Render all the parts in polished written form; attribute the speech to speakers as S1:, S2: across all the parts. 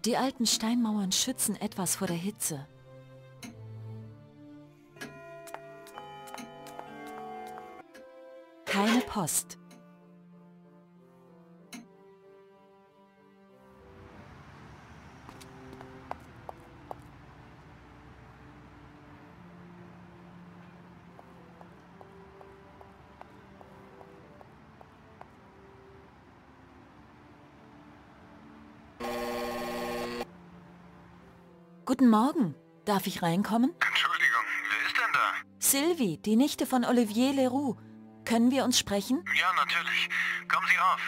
S1: Die alten Steinmauern schützen etwas vor der Hitze. Keine Post. Guten Morgen. Darf ich reinkommen?
S2: Entschuldigung, wer ist denn da?
S1: Sylvie, die Nichte von Olivier Leroux. Können wir uns sprechen?
S2: Ja, natürlich. Kommen Sie rauf.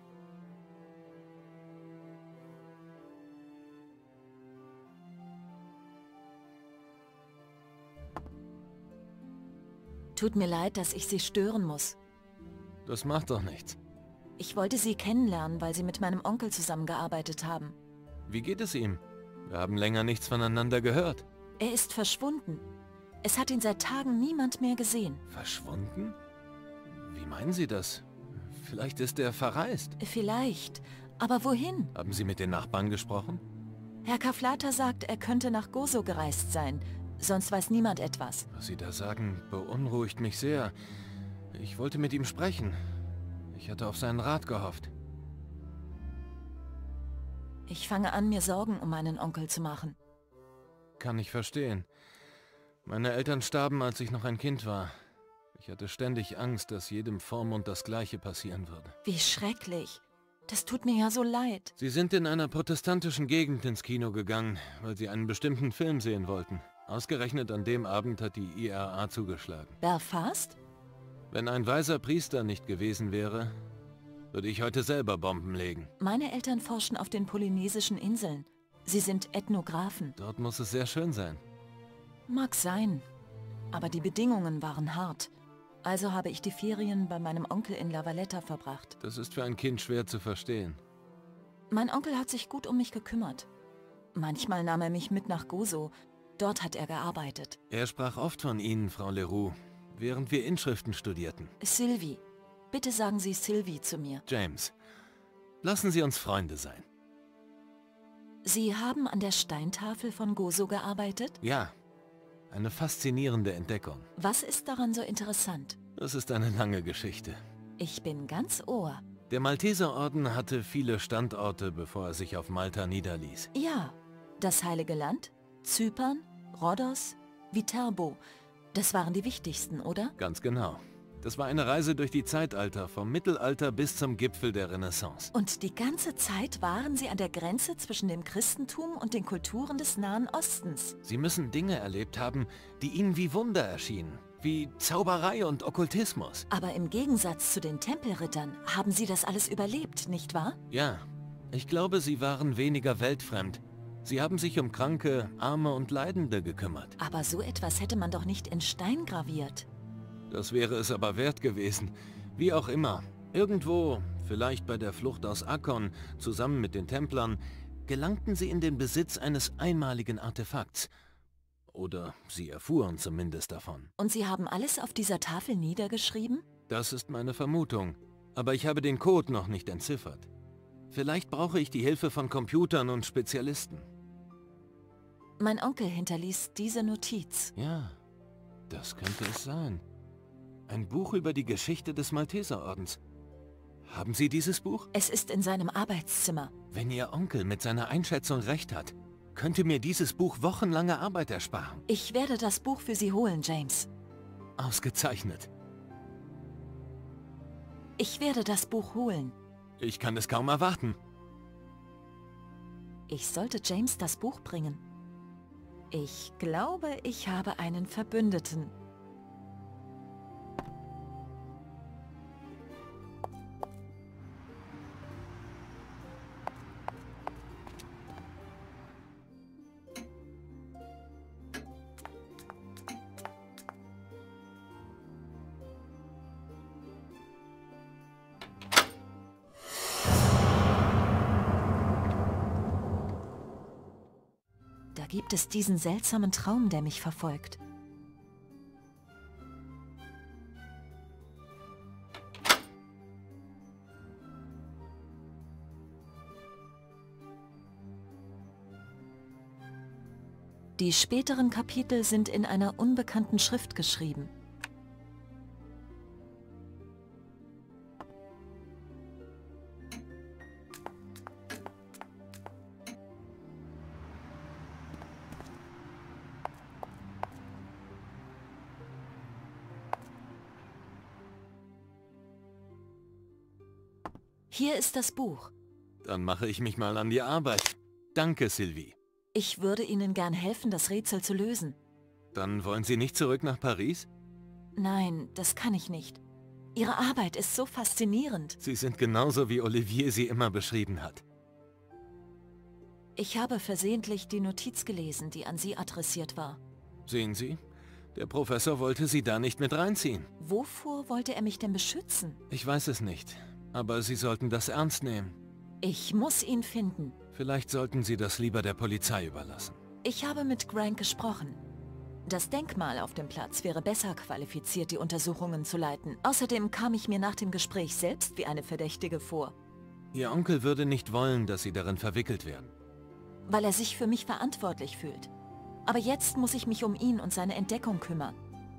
S1: Tut mir leid, dass ich Sie stören muss.
S3: Das macht doch nichts.
S1: Ich wollte Sie kennenlernen, weil Sie mit meinem Onkel zusammengearbeitet haben.
S3: Wie geht es ihm? Wir haben länger nichts voneinander gehört.
S1: Er ist verschwunden. Es hat ihn seit Tagen niemand mehr gesehen.
S3: Verschwunden? Wie meinen Sie das? Vielleicht ist er verreist.
S1: Vielleicht. Aber wohin?
S3: Haben Sie mit den Nachbarn gesprochen?
S1: Herr Kaflata sagt, er könnte nach Gozo gereist sein. Sonst weiß niemand etwas.
S3: Was Sie da sagen, beunruhigt mich sehr. Ich wollte mit ihm sprechen. Ich hatte auf seinen Rat gehofft.
S1: Ich fange an, mir Sorgen um meinen Onkel zu machen.
S3: Kann ich verstehen. Meine Eltern starben, als ich noch ein Kind war. Ich hatte ständig Angst, dass jedem Vormund das Gleiche passieren würde.
S1: Wie schrecklich. Das tut mir ja so leid.
S3: Sie sind in einer protestantischen Gegend ins Kino gegangen, weil Sie einen bestimmten Film sehen wollten. Ausgerechnet an dem Abend hat die IRA zugeschlagen.
S1: Belfast?
S3: Wenn ein weiser Priester nicht gewesen wäre, würde ich heute selber Bomben legen.
S1: Meine Eltern forschen auf den polynesischen Inseln. Sie sind Ethnographen.
S3: Dort muss es sehr schön sein.
S1: Mag sein. Aber die Bedingungen waren hart. Also habe ich die Ferien bei meinem Onkel in La Valletta verbracht.
S3: Das ist für ein Kind schwer zu verstehen.
S1: Mein Onkel hat sich gut um mich gekümmert. Manchmal nahm er mich mit nach Gozo. Dort hat er gearbeitet.
S3: Er sprach oft von Ihnen, Frau Leroux, während wir Inschriften studierten.
S1: Sylvie. Bitte sagen Sie Sylvie zu mir.
S3: James, lassen Sie uns Freunde sein.
S1: Sie haben an der Steintafel von Gozo gearbeitet?
S3: Ja, eine faszinierende Entdeckung.
S1: Was ist daran so interessant?
S3: Das ist eine lange Geschichte.
S1: Ich bin ganz Ohr.
S3: Der Malteserorden hatte viele Standorte, bevor er sich auf Malta niederließ.
S1: Ja, das Heilige Land, Zypern, Rhodos, Viterbo. Das waren die wichtigsten, oder?
S3: Ganz genau. Das war eine Reise durch die Zeitalter, vom Mittelalter bis zum Gipfel der Renaissance.
S1: Und die ganze Zeit waren sie an der Grenze zwischen dem Christentum und den Kulturen des Nahen Ostens.
S3: Sie müssen Dinge erlebt haben, die ihnen wie Wunder erschienen. Wie Zauberei und Okkultismus.
S1: Aber im Gegensatz zu den Tempelrittern haben sie das alles überlebt, nicht wahr?
S3: Ja, ich glaube, sie waren weniger weltfremd. Sie haben sich um Kranke, Arme und Leidende gekümmert.
S1: Aber so etwas hätte man doch nicht in Stein graviert.
S3: Das wäre es aber wert gewesen. Wie auch immer. Irgendwo, vielleicht bei der Flucht aus Akkon, zusammen mit den Templern, gelangten sie in den Besitz eines einmaligen Artefakts. Oder sie erfuhren zumindest davon.
S1: Und sie haben alles auf dieser Tafel niedergeschrieben?
S3: Das ist meine Vermutung. Aber ich habe den Code noch nicht entziffert. Vielleicht brauche ich die Hilfe von Computern und Spezialisten.
S1: Mein Onkel hinterließ diese Notiz.
S3: Ja, das könnte es sein. Ein Buch über die Geschichte des Malteserordens. Haben Sie dieses Buch?
S1: Es ist in seinem Arbeitszimmer.
S3: Wenn Ihr Onkel mit seiner Einschätzung recht hat, könnte mir dieses Buch wochenlange Arbeit ersparen.
S1: Ich werde das Buch für Sie holen, James.
S3: Ausgezeichnet.
S1: Ich werde das Buch holen.
S3: Ich kann es kaum erwarten.
S1: Ich sollte James das Buch bringen. Ich glaube, ich habe einen Verbündeten. Da gibt es diesen seltsamen Traum, der mich verfolgt. Die späteren Kapitel sind in einer unbekannten Schrift geschrieben. Hier ist das Buch.
S3: Dann mache ich mich mal an die Arbeit. Danke, Sylvie.
S1: Ich würde Ihnen gern helfen, das Rätsel zu lösen.
S3: Dann wollen Sie nicht zurück nach Paris?
S1: Nein, das kann ich nicht. Ihre Arbeit ist so faszinierend.
S3: Sie sind genauso, wie Olivier sie immer beschrieben hat.
S1: Ich habe versehentlich die Notiz gelesen, die an Sie adressiert war.
S3: Sehen Sie? Der Professor wollte Sie da nicht mit reinziehen.
S1: Wovor wollte er mich denn beschützen?
S3: Ich weiß es nicht. Aber Sie sollten das ernst nehmen.
S1: Ich muss ihn finden.
S3: Vielleicht sollten Sie das lieber der Polizei überlassen.
S1: Ich habe mit Grant gesprochen. Das Denkmal auf dem Platz wäre besser qualifiziert, die Untersuchungen zu leiten. Außerdem kam ich mir nach dem Gespräch selbst wie eine Verdächtige vor.
S3: Ihr Onkel würde nicht wollen, dass Sie darin verwickelt werden.
S1: Weil er sich für mich verantwortlich fühlt. Aber jetzt muss ich mich um ihn und seine Entdeckung kümmern.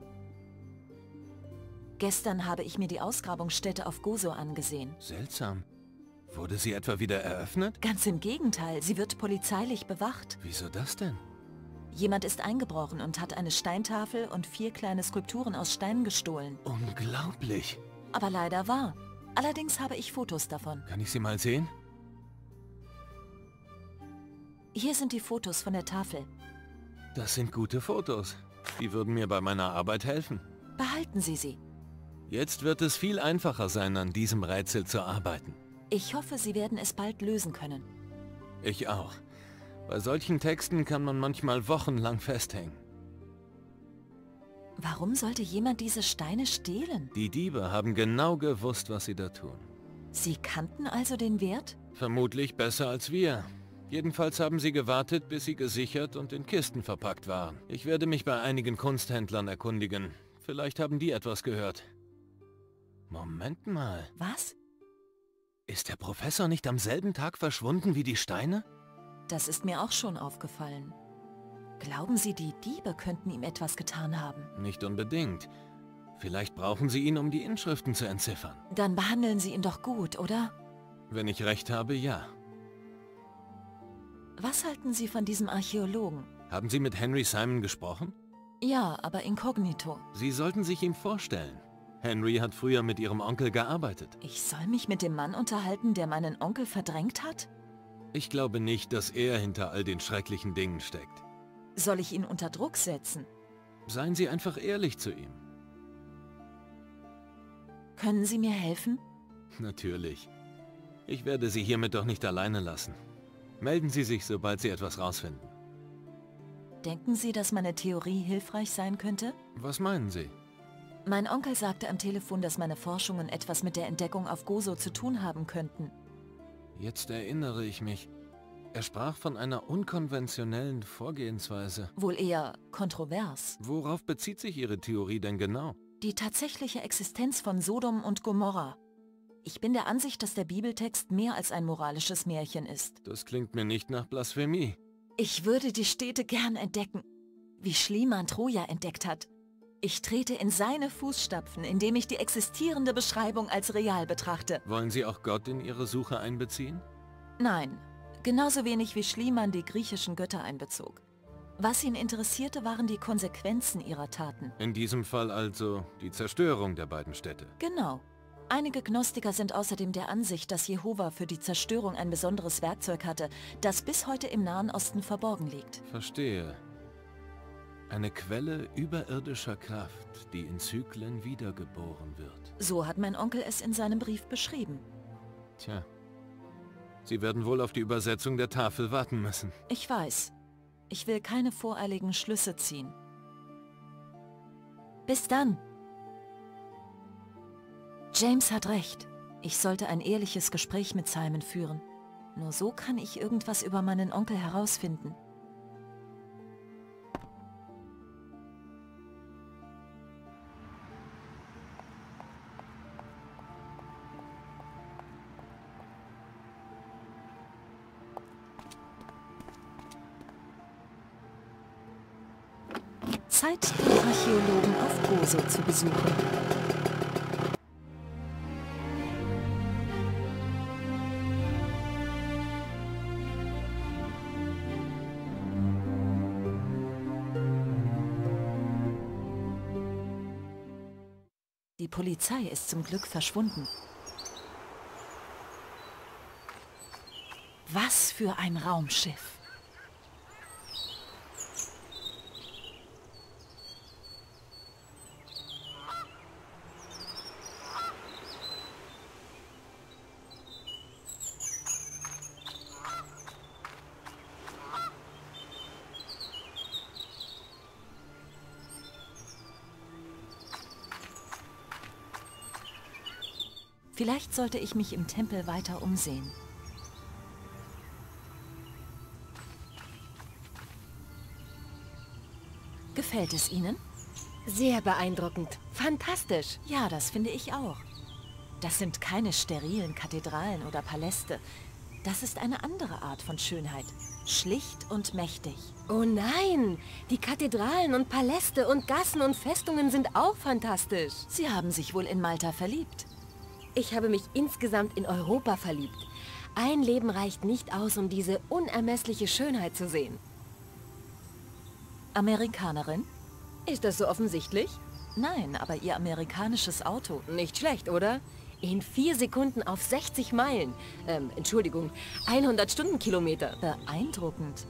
S1: Gestern habe ich mir die Ausgrabungsstätte auf Gozo angesehen.
S3: Seltsam. Wurde sie etwa wieder eröffnet?
S1: Ganz im Gegenteil, sie wird polizeilich bewacht.
S3: Wieso das denn?
S1: Jemand ist eingebrochen und hat eine Steintafel und 4 kleine Skulpturen aus Stein gestohlen.
S3: Unglaublich.
S1: Aber leider wahr. Allerdings habe ich Fotos davon.
S3: Kann ich sie mal sehen?
S1: Hier sind die Fotos von der Tafel.
S3: Das sind gute Fotos. Die würden mir bei meiner Arbeit helfen.
S1: Behalten Sie sie.
S3: Jetzt wird es viel einfacher sein, an diesem Rätsel zu arbeiten.
S1: Ich hoffe, Sie werden es bald lösen können.
S3: Ich auch. Bei solchen Texten kann man manchmal wochenlang festhängen.
S1: Warum sollte jemand diese Steine stehlen?
S3: Die Diebe haben genau gewusst, was sie da tun.
S1: Sie kannten also den Wert?
S3: Vermutlich besser als wir. Jedenfalls haben sie gewartet, bis sie gesichert und in Kisten verpackt waren. Ich werde mich bei einigen Kunsthändlern erkundigen. Vielleicht haben die etwas gehört. Moment mal.
S1: Was?
S3: Ist der Professor nicht am selben Tag verschwunden wie die Steine?
S1: Das ist mir auch schon aufgefallen. Glauben Sie, die Diebe könnten ihm etwas getan haben?
S3: Nicht unbedingt. Vielleicht brauchen sie ihn, um die Inschriften zu entziffern.
S1: Dann behandeln Sie ihn doch gut, oder?
S3: Wenn ich recht habe, ja.
S1: Was halten Sie von diesem Archäologen?
S3: Haben Sie mit Henry Simon gesprochen?
S1: Ja, aber inkognito.
S3: Sie sollten sich ihm vorstellen. Henry hat früher mit Ihrem Onkel gearbeitet.
S1: Ich soll mich mit dem Mann unterhalten, der meinen Onkel verdrängt hat?
S3: Ich glaube nicht, dass er hinter all den schrecklichen Dingen steckt.
S1: Soll ich ihn unter Druck setzen?
S3: Seien Sie einfach ehrlich zu ihm.
S1: Können Sie mir helfen?
S3: Natürlich. Ich werde Sie hiermit doch nicht alleine lassen. Melden Sie sich, sobald Sie etwas rausfinden.
S1: Denken Sie, dass meine Theorie hilfreich sein könnte?
S3: Was meinen Sie?
S1: Mein Onkel sagte am Telefon, dass meine Forschungen etwas mit der Entdeckung auf Gozo zu tun haben könnten.
S3: Jetzt erinnere ich mich. Er sprach von einer unkonventionellen Vorgehensweise.
S1: Wohl eher kontrovers.
S3: Worauf bezieht sich Ihre Theorie denn genau?
S1: Die tatsächliche Existenz von Sodom und Gomorra. Ich bin der Ansicht, dass der Bibeltext mehr als ein moralisches Märchen ist.
S3: Das klingt mir nicht nach Blasphemie.
S1: Ich würde die Städte gern entdecken, wie Schliemann Troja entdeckt hat. Ich trete in seine Fußstapfen, indem ich die existierende Beschreibung als real betrachte.
S3: Wollen Sie auch Gott in Ihre Suche einbeziehen?
S1: Nein, genauso wenig wie Schliemann die griechischen Götter einbezog. Was ihn interessierte, waren die Konsequenzen ihrer Taten.
S3: In diesem Fall also die Zerstörung der beiden Städte.
S1: Genau. Einige Gnostiker sind außerdem der Ansicht, dass Jehova für die Zerstörung ein besonderes Werkzeug hatte, das bis heute im Nahen Osten verborgen liegt.
S3: Verstehe. Eine Quelle überirdischer Kraft, die in Zyklen wiedergeboren wird.
S1: So hat mein Onkel es in seinem Brief beschrieben.
S3: Tja. Sie werden wohl auf die Übersetzung der Tafel warten müssen.
S1: Ich weiß. Ich will keine voreiligen Schlüsse ziehen. Bis dann. James hat recht. Ich sollte ein ehrliches Gespräch mit Simon führen. Nur so kann ich irgendwas über meinen Onkel herausfinden. Zeit, den Archäologen auf Gozo zu besuchen. Die Polizei ist zum Glück verschwunden. Was für ein Raumschiff! Vielleicht sollte ich mich im Tempel weiter umsehen. Gefällt es Ihnen?
S4: Sehr beeindruckend. Fantastisch.
S1: Ja, das finde ich auch. Das sind keine sterilen Kathedralen oder Paläste. Das ist eine andere Art von Schönheit. Schlicht und mächtig.
S4: Oh nein! Die Kathedralen und Paläste und Gassen und Festungen sind auch fantastisch.
S1: Sie haben sich wohl in Malta verliebt.
S4: Ich habe mich insgesamt in Europa verliebt. Ein Leben reicht nicht aus, um diese unermessliche Schönheit zu sehen.
S1: Amerikanerin?
S4: Ist das so offensichtlich?
S1: Nein, aber Ihr amerikanisches Auto.
S4: Nicht schlecht, oder? In 4 Sekunden auf 60 Meilen. Entschuldigung, 100 Stundenkilometer.
S1: Beeindruckend.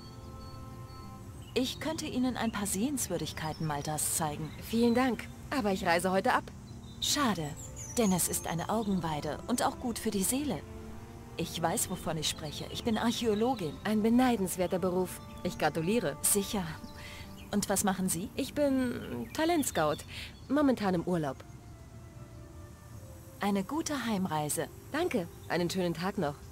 S1: Ich könnte Ihnen ein paar Sehenswürdigkeiten Maltas zeigen.
S4: Vielen Dank, aber ich reise heute ab.
S1: Schade, denn es ist eine Augenweide und auch gut für die Seele. Ich weiß, wovon ich spreche. Ich bin Archäologin.
S4: Ein beneidenswerter Beruf. Ich gratuliere.
S1: Sicher. Und was machen Sie?
S4: Ich bin Talentscout. Momentan im Urlaub.
S1: Eine gute Heimreise.
S4: Danke. Einen schönen Tag noch.